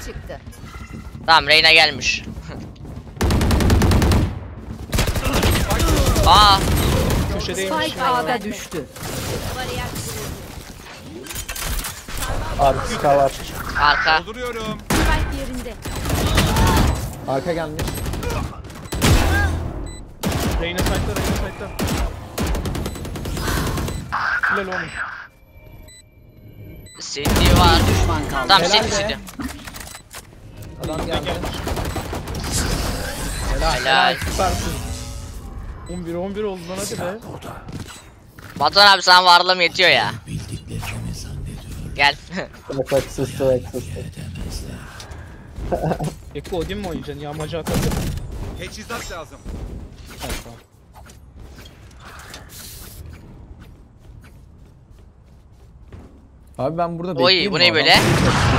çıktı. Tamam, Reyna gelmiş. Aa, Köşedeymiş. Spike A'da düştü. Arka var. arka. Dolduruyorum. Spike yerinde. Arka gelmiş. Reyna site'da, Reyna site'da. Helal oğlum. CD var. Düşman kaldı. Tamam, Helal CD. be. Adam Ne geldi. gelmiş? Helal. Süpersin. 11 oldu lan, hadi be. Batuhan abi, sana varlığım yetiyor ya. Gel. Bak sustu. Eko Odin mi oynayacaksın? Yağmacı atarım. Teçhizat lazım. Abi ben burada Oy, bekleyeyim bu mi ne adam? böyle?